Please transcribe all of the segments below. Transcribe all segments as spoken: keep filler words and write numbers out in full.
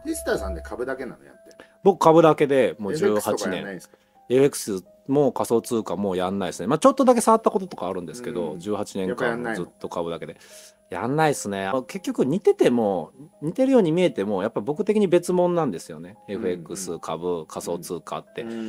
デスターさんで株だけなのやって。 僕株だけでもうじゅうはちねん。 エフエックス とかやんないですか？ エフエックス も仮想通貨もやんないですね。まあちょっとだけ触ったこととかあるんですけど、うん、じゅうはちねんかんずっと株だけでやんないですね。結局似てても似てるように見えてもやっぱ僕的に別物なんですよね、 エフエックス 株仮想通貨って、うん、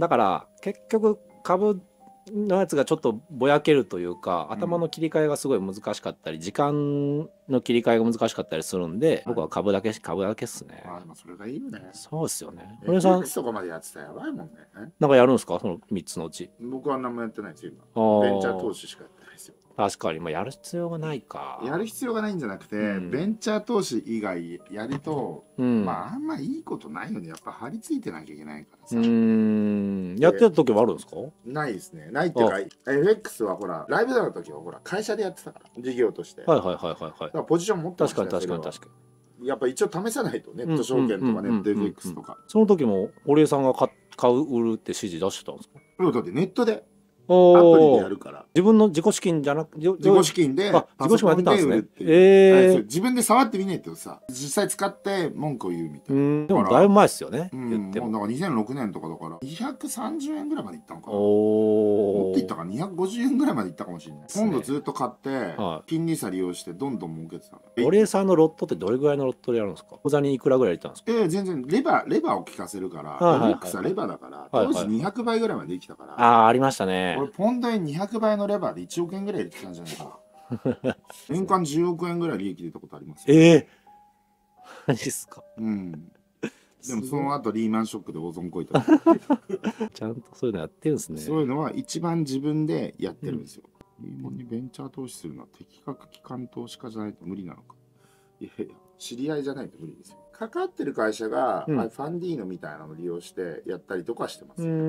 だから結局株のやつがちょっとぼやけるというか、頭の切り替えがすごい難しかったり、時間の切り替えが難しかったりするんで、僕は株だけ株だけっすね。 ああ、でもそれがいいよね。 そうですよね。 エフエックス とかまでやってたらやばいもんね。 なんかやるんですか、そのみっつのうち。 僕は何もやってないですよ今。ベンチャー投資しかやってないですよ。 確かに、まあ、やる必要がないか。 やる必要がないんじゃなくて、うん、ベンチャー投資以外やると、うん、まああんまいいことないよね。やっぱ張り付いてなきゃいけないからさ。うーん、やってた時はあるんですか？ ないですね。ないっていうか、エフエックス はほらライブだった時はほら会社でやってたから、事業として。 はいはいはいはいはい。だからポジション持ってましたね。 確かに確かに確かに。 やっぱ一応試さないと、ネット証券とかネット エフエックス とか。 その時も堀江さんが買う売るって指示出してたんですか？ だってネットでアプリでやるから。 自分の自己資金じゃなく自己資金で自己資金もやってたんですね。 ええ、自分で触ってみないとさ、実際使って文句を言うみたいな。 でもだいぶ前ですよね。 言ってもだからにせんろくねんとかだからにひゃくさんじゅうえんぐらいまでいったのかな。もっといったかにひゃくごじゅうえんぐらいまでいったかもしれない。今度ずっと買って金利差利用してどんどん儲けてたの。 堀江さんのロットってどれぐらいのロットでやるんですか？口座にいくらぐらい入れたんですか？ ええ、全然レバーレバーを効かせるから、エフエックス はレバーだから当時にひゃくばいぐらいまでできたから。 ああ、ありましたね。 俺ポンド円にひゃくばいのレバーでいちおくえんぐらい入れてたんじゃないかな。年間じゅうおくえんぐらい利益出たことあります。 ええ、マジっすか？ うん。でもその後リーマンショックで大損こいた。 ちゃんとそういうのやってるんですね。 そういうのは一番自分でやってるんですよ。いいもんにベンチャー投資するのは的確機関投資家じゃないと無理なのか。いやいや、知り合いじゃないと無理ですよ。かかってる会社が、うん、ファンディーノみたいなのを利用してやったりとかしてます、ね。うん、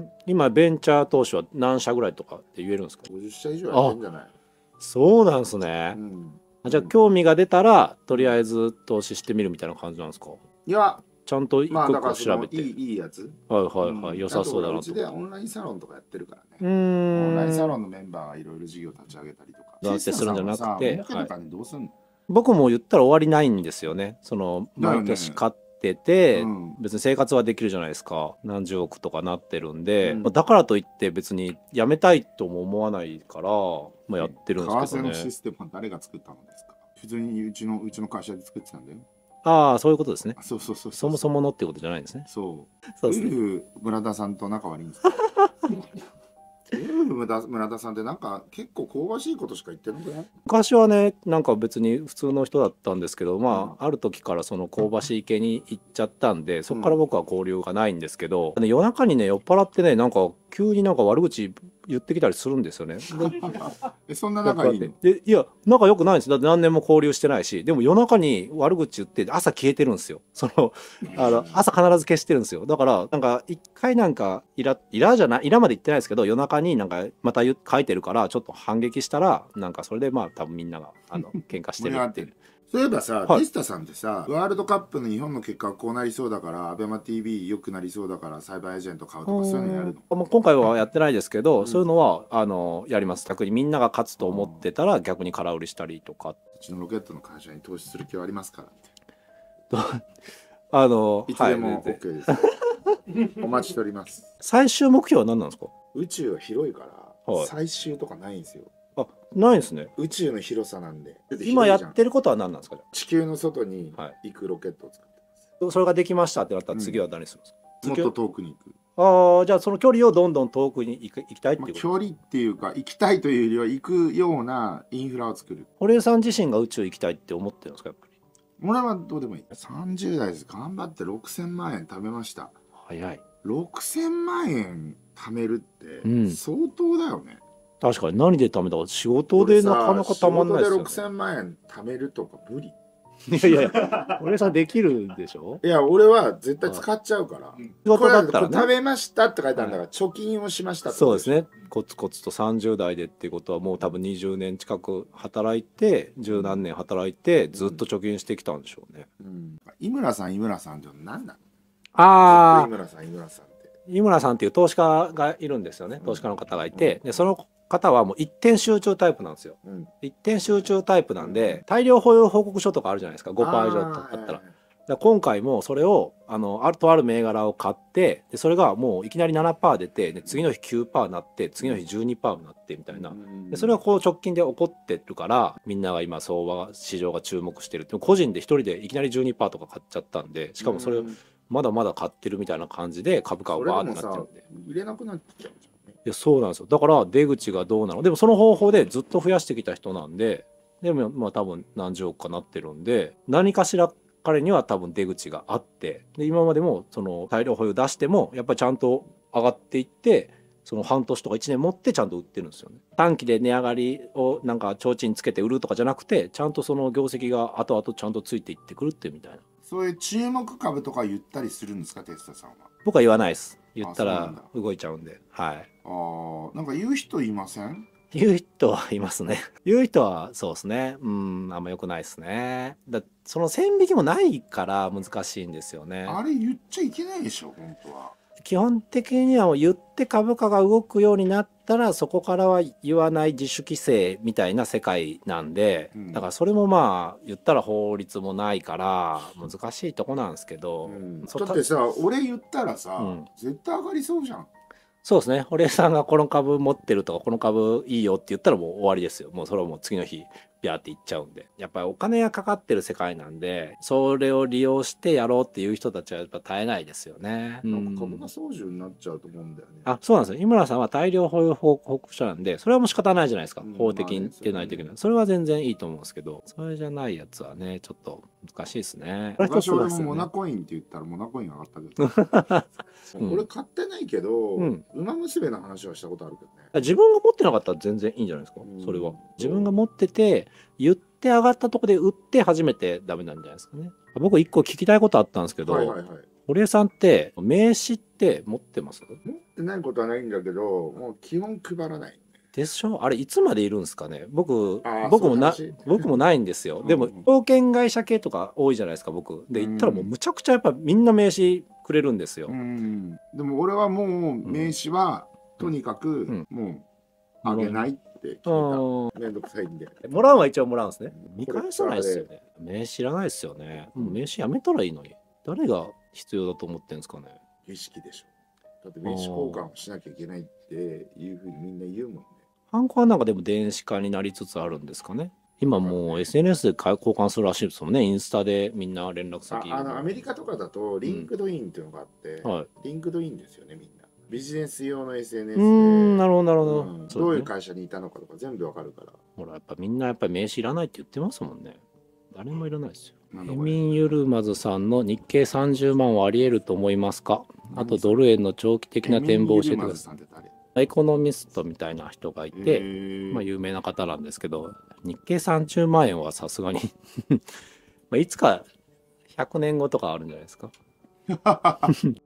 今ベンチャー投資は何社ぐらいとかって言えるんですか？ ごじゅっしゃ以上やってるんじゃない？ そうなんですね。うん、じゃあ興味が出たらとりあえず投資してみるみたいな感じなんですか？ いや、 ちゃんと一個一個調べて、 いいいいやつ、 はいはいはい、良さそうだなと。 うちでオンラインサロンとかやってるからね。オンラインサロンのメンバーがいろいろ事業立ち上げたりとか。 だってするんじゃなくて、 どうすんの？ 僕も言ったら終わりないんですよね。その毎年買ってて、別に生活はできるじゃないですか。何十億とかなってるんで、だからといって別にやめたいとも思わないから、まあやってるんですけどね。 為替のシステムは誰が作ったのですか？普通にうちのうちの会社で作ってたんだよ。 ああ、そういうことですね。 そうそうそう。 そもそものっていうことじゃないんですね。 そう。そうですね。ウルフ村田さんと仲悪いんですか？ウルフ村田さんってなんか結構香ばしいことしか言ってなくない？ 昔はね、なんか別に普通の人だったんですけど、まあ、うん、ある時からその香ばしい系に行っちゃったんで、そこから僕は交流がないんですけど、うん、夜中にね酔っ払ってね、なんか急になんか悪口言ってきたりするんですよね。 え、そんな仲いいの？ で、いや仲良くないんです。だって何年も交流してないし、でも夜中に悪口言って朝消えてるんですよ。そのあの朝必ず消してるんですよ。だからなんか一回なんかイライラじゃないイラまで言ってないですけど、夜中になんかまた書いてるからちょっと反撃したら、なんかそれでまあ多分みんながあの喧嘩してるっていう。 そういえばさ、はい、テスタさんってさ、ワールドカップの日本の結果がこうなりそうだから、アベマ ティーブイ 良くなりそうだからサイバーエージェント買うとか、そういうのやるの？ 今回はやってないですけど、うん、そういうのはあのやります。逆にみんなが勝つと思ってたら逆に空売りしたりとか。うちのロケットの会社に投資する気はありますからって。あのいつでも OK です。はい、お待ちしております。 最終目標は何なんですか？ 宇宙は広いから、はい、最終とかないんですよ。 あ、ないんですね。 宇宙の広さなんで。 今やってることは何なんですか？ 地球の外に行くロケットを作ってます。それができましたってなったら次は何するんですか？ うん、もっと遠くに行く。 ああ、じゃあその距離をどんどん遠くに行く行きたいっていうこと？ まあ、距離っていうか行きたいというよりは行くようなインフラを作る。 堀江さん自身が宇宙行きたいって思ってるんですか？やっぱり。 俺はどうでもいい。さんじゅう代です。頑張ってろくせんまんえん貯めました。 早い。 ろくせんまんえん貯めるって相当だよね。 うん、確かに何で貯めたか、仕事でなかなか貯まんないですよね。 仕事でろくせんまんえん貯めるとか無理。 いやいや、俺さんできるでしょ？ いや、俺は絶対使っちゃうから。 仕事だったらね。 食べましたって書いてあるんだから、貯金をしましたって。 そうですね。コツコツとさんじゅう代でっていうことはもう多分にじゅうねん近く働いて、十何年働いてずっと貯金してきたんでしょうね。 うん。井村さん、井村さんって何なの？ ああ。 井村さん、井村さんって。 井村さんっていう投資家がいるんですよね。投資家の方がいて、でその方はもう一点集中タイプなんですよ。うん、一点集中タイプなんで、大量保有報告書とかあるじゃないですか。ごパーセント以上あったら。 だ今回もそれをあのあるとある銘柄を買ってでそれがもういきなり ななパーセント 出てで次の日 きゅうパーセント になって次の日 じゅうにパーセント になってみたいなでそれはこう直近で起こってるからみんなが今相場市場が注目してるって個人で一人でいきなり じゅうにパーセント とか買っちゃったんでしかもそれをまだまだ買ってるみたいな感じで株価がバーってなってるんで売れなくなっちゃうじゃんね。 いやそうなんですよだから出口がどうなのでもその方法でずっと増やしてきた人なんででもまあ多分何十億かなってるんで何かしら彼には多分出口があってで今までもその大量保有出してもやっぱりちゃんと上がっていってその半年とかいちねん持ってちゃんと売ってるんですよね。短期で値上がりをなんか提灯つけて売るとかじゃなくてちゃんとその業績が後々ちゃんとついていってくるってみたいな。 そういう注目株とか言ったりするんですかテスタさんは。 僕は言わないです。言ったら動いちゃうんで。はい。 ああなんか言う人いません？ 言う人はいますね。言う人はそうですね。うん、あんま良くないですね。だその線引きもないから難しいんですよね。 あれ言っちゃいけないでしょ、本当は。 基本的にはもう言って株価が動くようになったらそこからは言わない自主規制みたいな世界なんで、うん、だからそれもまあ言ったら法律もないから難しいとこなんですけど、うん、 だってさ俺言ったらさ、うん、絶対上がりそうじゃん。 そうですね堀江さんがこの株持ってるとかこの株いいよって言ったらもう終わりですよ。もうそれはもう次の日ビャーっていっちゃうんでやっぱりお金がかかってる世界なんでそれを利用してやろうっていう人たちはやっぱ絶えないですよね。 なんか株が操縦になっちゃうと思うんだよね。 あそうなんですよ。井村さんは大量保有報告書なんでそれはもう仕方ないじゃないですか、うん、法的に出ないといけない、まあね、それは全然いいと思うんですけどそれじゃないやつはねちょっと難しいですね。 私俺もモナコインって言ったらモナコイン上がったけどうん、俺買ってないけど、うん、馬娘の話はしたことあるけどね。 自分が持ってなかったら全然いいんじゃないですか、うん、それは自分が持ってて言って上がったとこで売って初めてダメなんじゃないですかね。僕一個聞きたいことあったんですけど、はいはいはい、堀江さんって名刺って持ってます？ 持ってないことはないんだけどもう基本配らない。 でしょあれいつまでいるんですかね。僕僕もな僕もないんですよ。でも証券会社系とか多いじゃないですか僕で行ったらもうむちゃくちゃやっぱみんな名刺くれるんですよ。 うんでも俺はもう名刺はとにかくもうあげないって決めた、うん、めんどくさいんでもらうは一応もらうんですね。見返さないですよね。名刺いらないですよね。もう名刺やめたらいいのに誰が必要だと思ってんですかね。 儀式でしょ。だって名刺交換をしなきゃいけないっていうふうにみんな言うもんね。 ハンコはなんかでも電子化になりつつあるんですかね。今もう エスエヌエス で交換するらしいですもんね。インスタでみんな連絡先。 ああのアメリカとかだとリンクドインっていうのがあって、うんはい、リンクドインですよねみんな。ビジネス用の エスエヌエス でうんなるほどなるほど、うん、 どういう会社にいたのかとか全部わかるから。 ほらやっぱみんなやっぱり名刺いらないって言ってますもんね。誰もいらないですよ。エミン・ユルマズさんの日経さんじゅうまんはあり得ると思いますか？あとドル円の長期的な展望を教えてください。エコノミストみたいな人がいて、まあ有名な方なんですけど、日経さんじゅうまん円はさすがにまあいつかひゃくねんごとかあるんじゃないですか